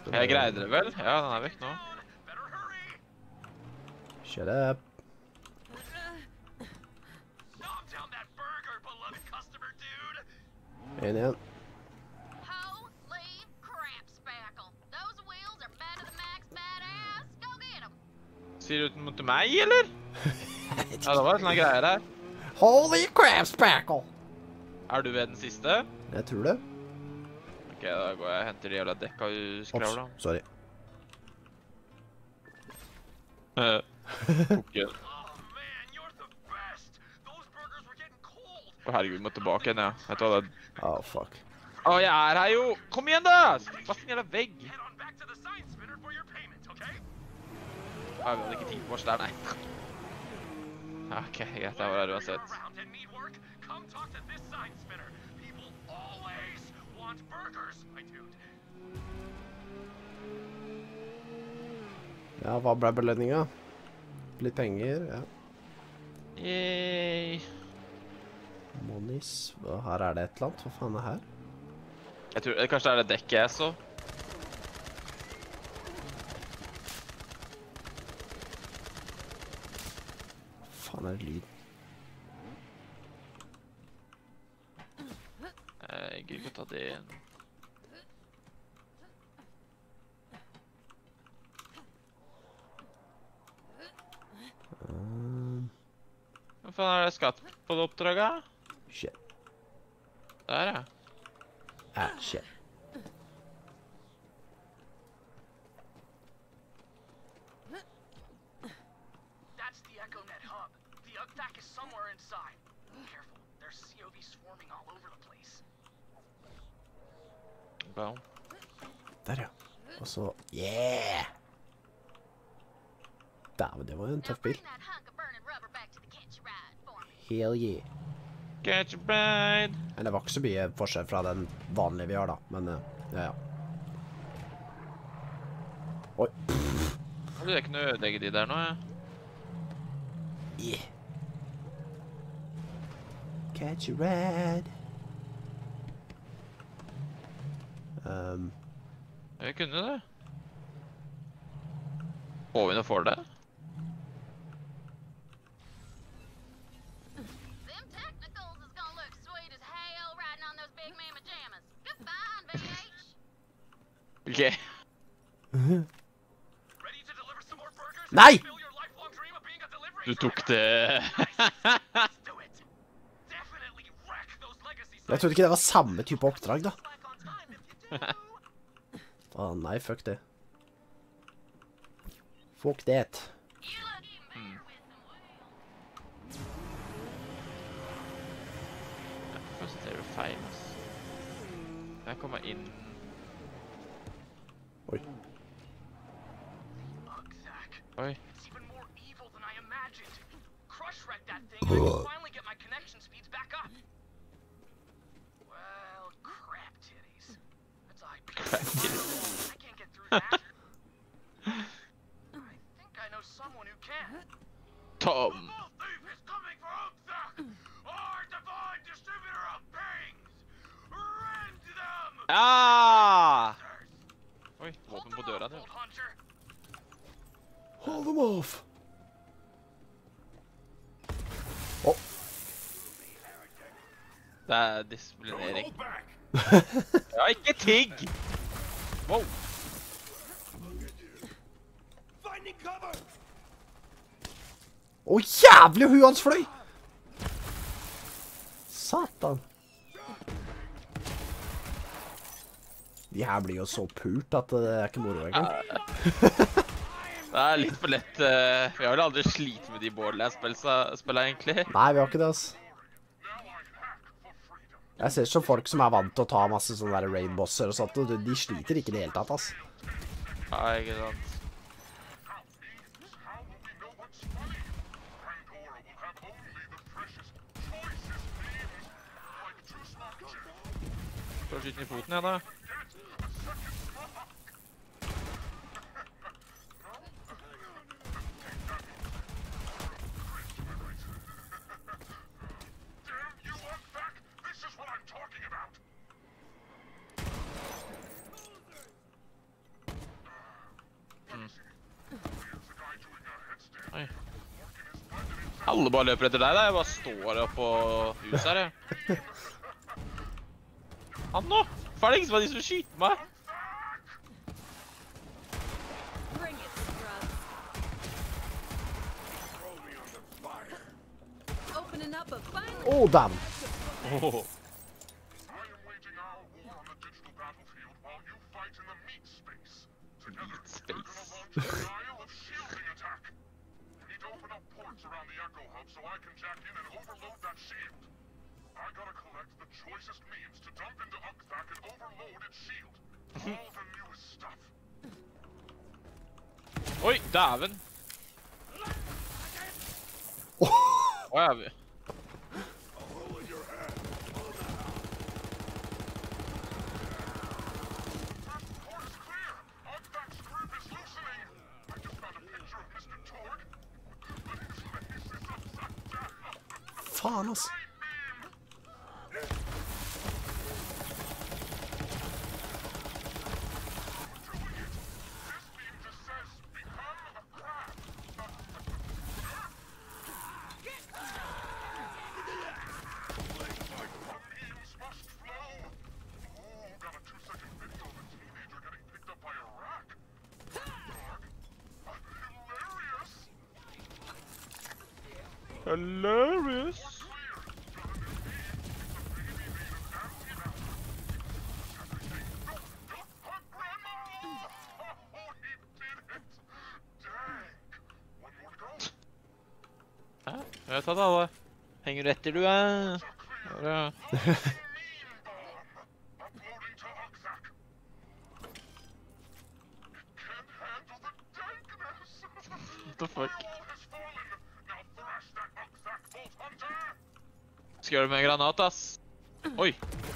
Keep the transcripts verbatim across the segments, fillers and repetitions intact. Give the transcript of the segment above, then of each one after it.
Jeg greide det vel? Ja, den er vekk nå. Shut up. En igjen. Sier du mot meg, eller? Ja, det var sånne greier her. Holy crap, Spackle! Er du ved den siste? Jeg tror det. Ok, da går jeg og henter de jævla dekka du skrev da. Ops, sorry. Pukken. Å herregud, vi må tilbake igjen, ja. Vet du hva det er? Oh, fuck. Å, jeg er her jo! Kom igjen da! Fast en jævla vegg. Ja, vi hadde ikke tid på oss der, nei. Ok, greit, jeg var her uansett. Ja, hva ble belønninga? Litt penger, ja. Yay. Monies. Hva- Her er det et eller annet. Hva faen er her? Jeg tror, kanskje det er det dekket jeg så. Hva faen er det lyd? Jeg gidder ikke å ta det inn. Um, Hva faen er det skatt på det oppdraget? shit. Der, ja. Ah, shit. That's the EchoNet hub. The UGTAC is somewhere inside. Careful, there's C O V swarming all over the place. Bra. Der, ja. Og så... Yeah! Dæven, det var jo en tøff bil. Hell yeah. Catch a bride. Men det var ikke så mye forskjell fra den vanlige vi har da, men uh, ja, ja. Oi. Du er ikke noe å ødelegge de der nå, ja. Yeah. Catch a ride. Um, Vi kunne det. Får vi noe for det? Ok. Nei! Du tok det. Jeg trodde ikke det var samme type oppdrag da. Åh, nei, fuck det. Fuck det. Mm. Først er det feil, ass. Jeg kommer inn. Oi. Oi. It's even more evil than I imagined. Crush wreck that thing and I can finally get my connection speeds back up. Well, crap titties. That's I P. Crap titties. I can't get through that. I think I know someone who can. Tom. Thief is coming for UGTAC, our divine distributor of things. Rend them. Ah! Oi, våpen på døra, det. Hold them off. Åh. Det er disiplinering. Ja, ikke tigg! Wow. Åh, jævlig hun hans fløy! Satan. De her blir jo så pult at det er ikke moro egentlig. Det er litt for lett. Uh, vi har vel aldri slitt med de Borderlands-spillene, egentlig. Nei, vi har ikke det, altså. Jeg ser som folk som er vant til å ta masse sånne der rainbosser og sånt, og de sliter ikke i det hele tatt, altså. Ja, ikke sant. Skal du skyte den i foten, ja da? Alle bare løper etter deg, da. Jeg bare står oppe på huset her, jeg. Han nå! Ferdig, så var de som skyter meg. Bring it, scrubs. Opening up a final. Å, dæven. Oh. I am waging our war on the digital battlefield while you fight in the meat space. Together, Meat space. we're gonna launch a style of shielding attack. We need to open up ports around the Echo Hub so I can jack in and overload that shield. I gotta collect the choicest memes to dump into Ukthak and overload its shield. All the newest stuff. Oi, dæven. Å, ja, vi. Port is clear. Ukthak's group is loosening. I just found a picture of Mister Torg, but his face is upside down. Faen, ass. Hilarious. Hæ? Jeg har tatt alle. Henger du etter, du, eh? Ja. What the fuck? Skal gjøre det med en granat, ass. Oi.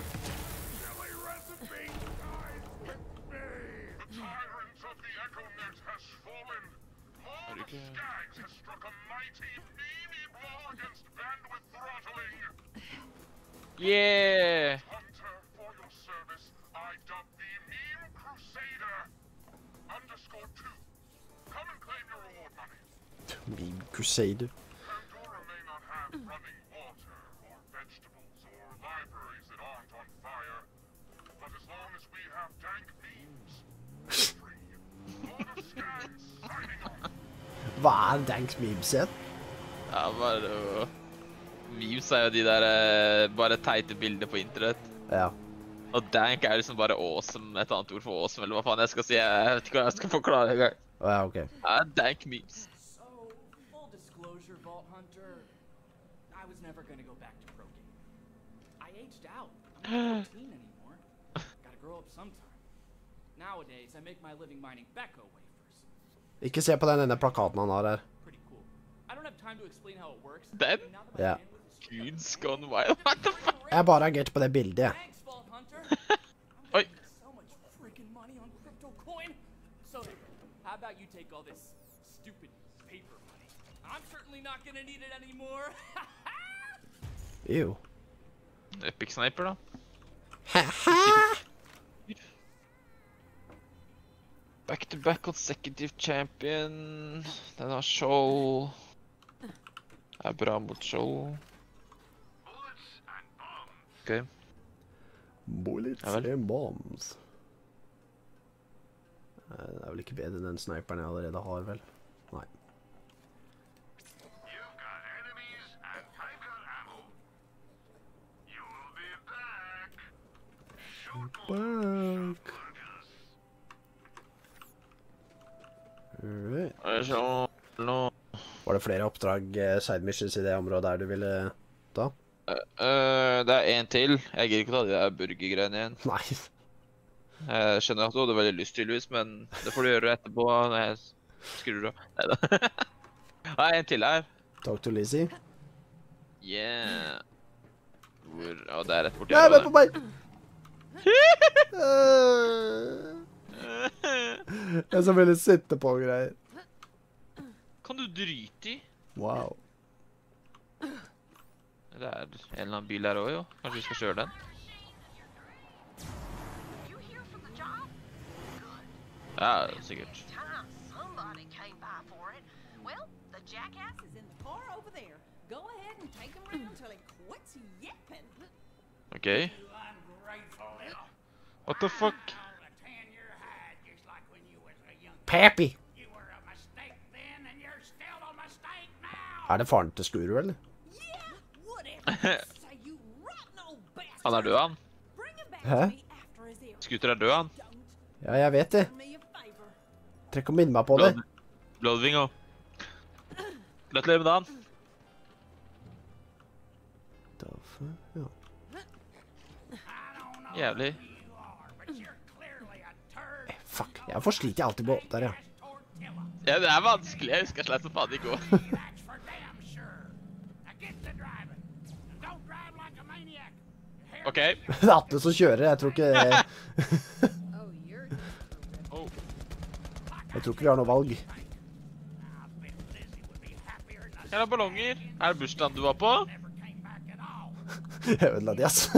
Er du ikke... Yeah! Meme Crusader. Pandora may not have running water, or vegetables, or libraries that aren't on fire, but as long as we have dank memes, we're free. Lord of Skags, signing off. Hva er Danks memes igjen? Ja, bare... å- Memes er jo de der eh, bare teite bilder på internett. Ja. Og dank er liksom bare awesome, et annet ord for awesome, eller hva faen jeg skal si. Jeg vet ikke hva jeg skal forklare en gang. Å ja, ok. Ja, dank memes. So, full disclosure, Vault Hunter, I was never gonna go back to pro gaming. I aged out. I'm not fourteen anymore. Gotta grow up sometime. Nowadays, I make my living mining Becco wafers. Ikke se på den ene plakaten han har her. Pretty cool. I don't have time to explain how it works. Den? Now that my Ja. bandwidth is Dude's gone wild. What the fuck? Jeg bare reagerte på det bildet, jeg. Thanks, Vault Hunter. Oi. I'm making so much freaking money on crypto coin. So, how about you take all this stupid paper money? I'm certainly not gonna need it anymore. Ew. Epic sniper, da. Back to back consecutive champion. Den har show. Er bra mot show. Ok. Bullets Ja vel. and bombs. Eh, Det er vel ikke bedre enn den sniperen jeg allerede har, vel? Nei. You've got enemies, and I've got ammo. You'll be back. Shoot more Back. Alright. Er det sånn nå? Var det flere oppdrag, eh, side missions i det området der du ville ta? Øh, det er en til. Jeg gir ikke ta de der burgergreiene igjen. Nei. Jeg skjønner at du hadde veldig lyst tydeligvis, men det får du gjøre etterpå når jeg skrur av. Neida. Nei, en til her. Talk to Lizzie. Yeah. Hvor... Ja, det er rett borti Nei, her. vent på meg! Eh, Jeg som ville sitte på greier. Kan du drite i? Wow. Det er en eller annen bil her også, jo. Kanskje vi skal kjøre den? You here for the job? Good. Ja, sikkert. Time somebody came by for it. Well, the jackass is in the car over there. Go ahead and take him round till he quits yapping. Ok. What the fuck? Pappy! Er det faren til Skuru, eller? Yeah, whatever. Say you rotten old bastard. Han er død, han. Bring him back Hæ? to me after his ill. Scooter er død, han. Ja, jeg vet det. Do me a favor. Trenger ikke å minne meg på det. Blood, Bloodwing og... Gratulerer med dagen. Da faen, ja. Jævlig. Eh, fuck, jeg får sliter jeg alltid på. Der, ja. Ja, det er vanskelig. Jeg husker jeg slett så faen i går. Ok. Det er Atle som kjører, jeg tror ikke... Oh, you're just Oh. Jeg tror ikke vi har noe valg. Her er ballonger. Er det bursdagen du var på? Jeg ødela de, ass.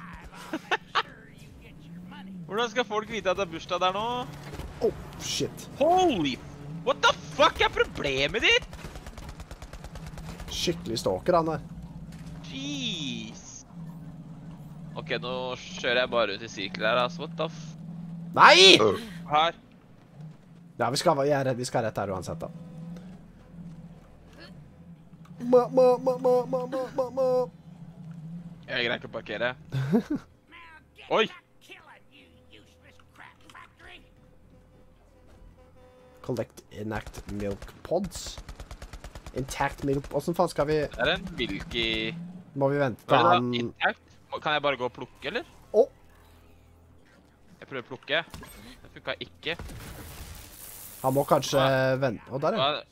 Hvordan skal folk vite at det er bursdag der nå? Oh, shit. Holy... What the fuck er problemet ditt? Skikkelig stalker, han der. Jeez. Ok, nå kjører jeg bare ut i sirkler her, altså. What the f... Nei! Her. Ja, vi skal, jeg er redd, vi skal rett her uansett, da. Ma, ma, ma, ma, ma, ma, ma, ma. Jeg greier ikke å parkere. Oi! Collect inact milk pods. Intact milk... Hvordan faen skal vi... Det er en milky... Må vi vente Hva til er det han... da? Intact? Kan jeg bare gå og plukke, eller? Å! Jeg prøver å plukke. Det funket ikke. Han må kanskje vente... Å, der, ja. Hva-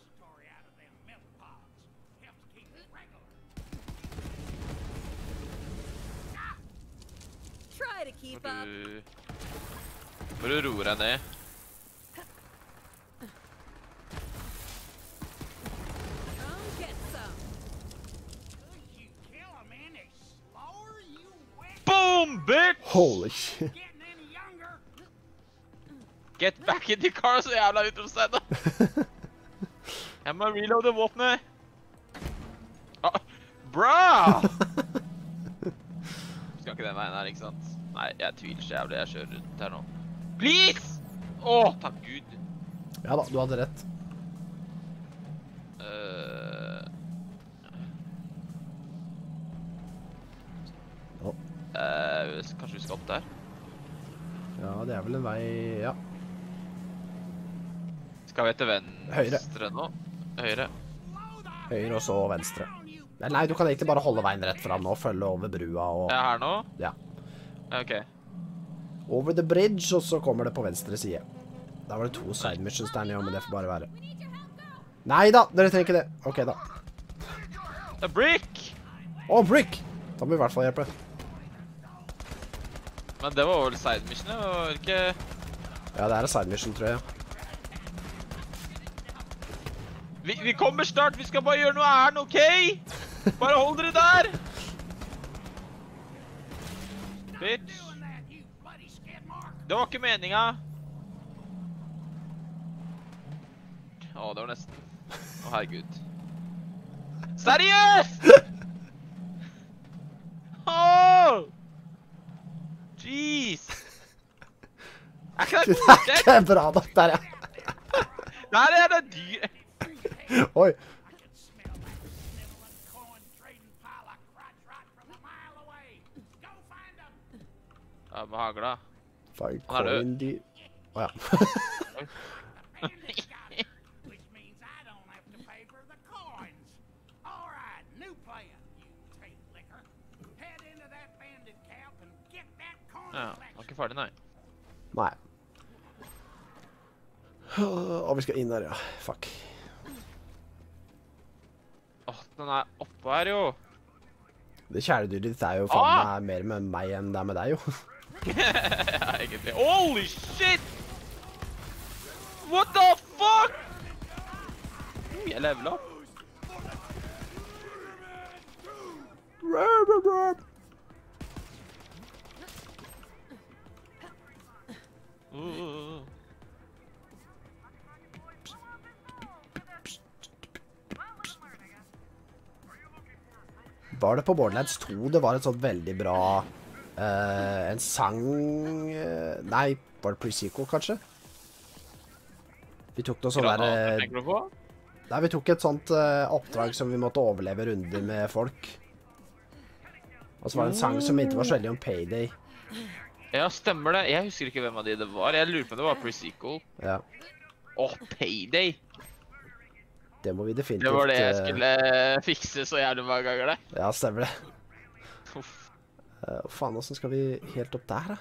try to keep Må up. du... Må du roe deg ned. Come get some. Boom, bitch! Holy shit. Get back in the car, så jævla utromstedet. Jeg må reloade våpnet. Ah, bra! Skal ikke den veien her, ikke sant? Nei, jeg tviler så jævlig. Jeg kjører rundt her nå. Please! Åh, takk Gud. Ja da, du hadde rett. Uh, Å. uh, kanskje vi skal opp der? Ja, det er vel en vei... Ja. Skal vi til Høyre. venstre nå? Høyre. Høyre og så venstre. Nei, nei, du kan egentlig bare holde veien rett fram nå, følge over brua og... Er jeg her nå? Ja. Ok. Over the bridge, og så kommer det på venstre side. Da var det to side missions der nede, men det får bare være. Nei da, dere trenger ikke det. Ok da. A brick! Å, brick! Da må vi i hvert fall hjelpe. Men det var vel side mission, det var ikke... Ja, det er en side mission, tror jeg. Vi, vi kommer snart, vi skal bare gjøre noe ærend, ok? Bare hold dere der! Bitch. Det var ikke meninga. Å, det var nesten. Å, herregud. Seriøst! Åh! Jeez! Er ikke det Det er koselig? ikke bra nok der, ja. Det her er det dyr. Oi. Ja, med hagla. Find Han er død. coin de... Å, ja. Ja, han er ikke ferdig, nei. Nei. Og vi skal inn der, ja. Fuck. Åh, den er oppe her, jo. Det kjæledyret ditt er jo Ah! faen meg mer med meg enn det er med deg, jo. Ja, egentlig. Holy shit! What the fuck? Uh, jeg leveler opp. Uh, uh, uh. Var det på Borderlands to det var et sånt veldig bra eh, en sang eh, Nei, var det pre-sequel kanskje? Vi tok noe sånn der Granater, eh, tenker du på? Nei, vi tok et sånt eh, oppdrag som vi måtte overleve runder med folk. Og så var det en sang som ikke var så veldig om Payday. Ja, stemmer det. Jeg husker ikke hvem av de det var. Jeg lurer på om det var pre-sequel. Ja, Åh, Payday! det må vi definitivt... Det var det jeg eh, skulle fikse så jævlig mange ganger, det. Ja, stemmer det. Uff. Uh, faen, hvordan skal vi helt opp der, da?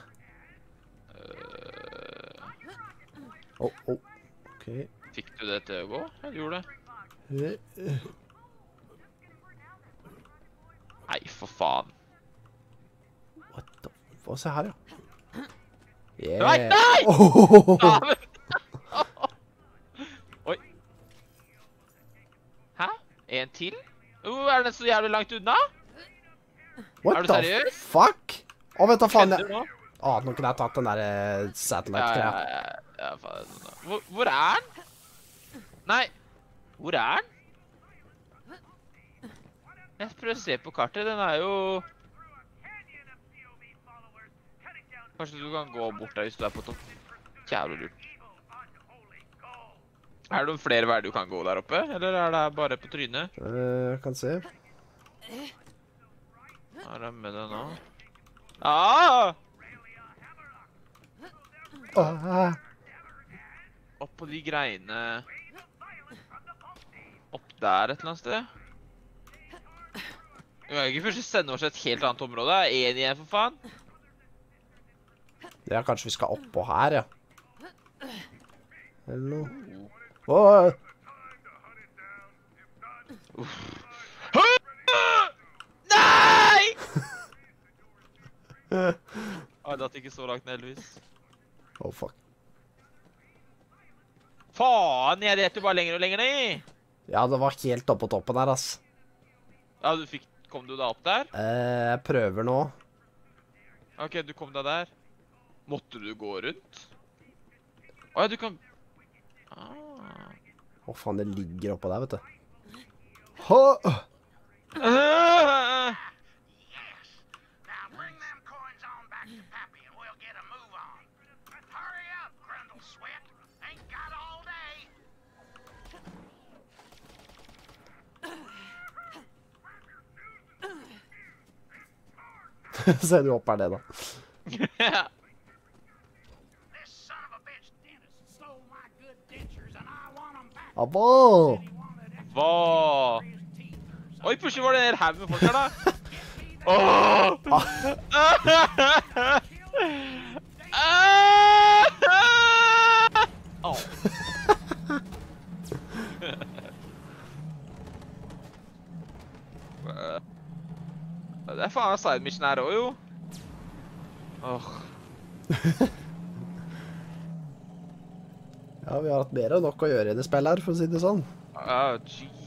Øh, Åh, oh, oh. Ok. Fikk du det til å gå? Jeg gjorde det. Eh, eh. Nei, for faen. What the... Få se her, ja. Yeah. Nei, nei! Oh, Ja, men... Oi. Hæ? En til? Oh, er den så jævlig langt unna? What Er du the seriøs? fuck? Å, vent da, faen. Kødder Jeg... du nå? Å, nå kunne jeg tatt den der eh, Ja, ja, satellite-greia. ja, ja, faen. Hvor, hvor er den? Nei. Hvor er den? Jeg prøver å se på kartet. Den er jo... Kanskje du kan gå bort der hvis du er på topp. Jævlig lurt. Er det noen flere veier du kan gå der oppe? Eller er det bare på trynet? Eh, kan se. Er det med det nå? Ah! Ah, Opp på de greiene. Opp der et eller annet sted. Vi kan ikke først sende oss et helt annet område. En igjen, for faen. ja, kanskje vi skal oppå her, ja. Eller noe. Åh! Nei! Ah, det er ikke så langt ned, heldigvis. Oh, fuck. Faen, jeg detter bare lenger og lenger ned. Ja, det var helt oppe på toppen her, ass. Ja, du fikk... Kom du da opp der? Eh, jeg prøver nå. Ok, du kom deg der. Måtte du gå rundt? Åja, du kan... Ah. Å, faen, det ligger oppå der, vet du. Ha! Ah! Now bring them coins on back to Pappy and we'll get a move on. Hurry up, Grundle Sweat. Ain't got all day. Se du opp her det, da. This son of a bitch dentist stole my good dentures and I want them back. Abo! Hva? Oi, plutselig var det en hel haug med folk her, da. Åh! Åh! Det er faen side mission her også, jo. Åh. Ja, vi har hatt mer enn nok å gjøre i det spillet her, for å si det sånn. Ah, jeez.